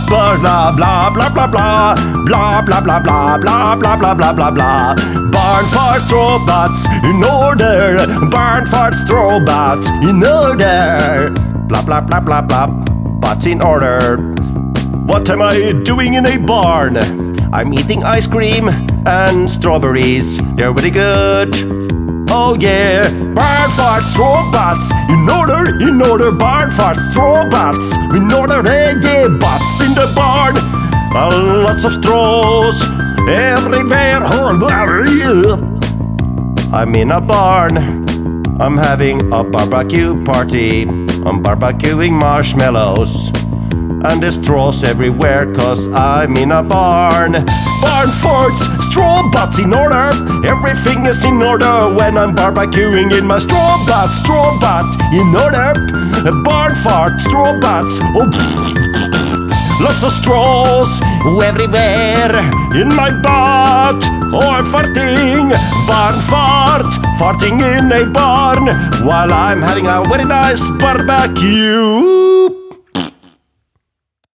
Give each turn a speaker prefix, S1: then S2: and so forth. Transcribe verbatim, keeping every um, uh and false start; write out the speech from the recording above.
S1: blah blah blah blah blah blah blah blah blah blah blah blah blah blah blah blah. Barn farts, throw butts in order. Barn farts, throw butts in order. Blah blah blah blah blah. Butts in order. What am I doing in a barn? I'm eating ice cream and strawberries. They're really good. Oh yeah. Barn farts, throw butts in order, in order. Barn farts, throw butts in order. Hey yeah, butts in the barn. Uh, lots of straws everywhere. I'm in a barn. I'm having a barbecue party. I'm barbecuing marshmallows. And there's straws everywhere, cause I'm in a barn. Barn farts, straw butts in order. Everything is in order when I'm barbecuing in my straw butt. Straw butt in order. Barn fart, straw butts. Oh, lots of straws everywhere in my butt. Oh, I'm farting. Barn fart, farting in a barn while I'm having a very nice barbecue.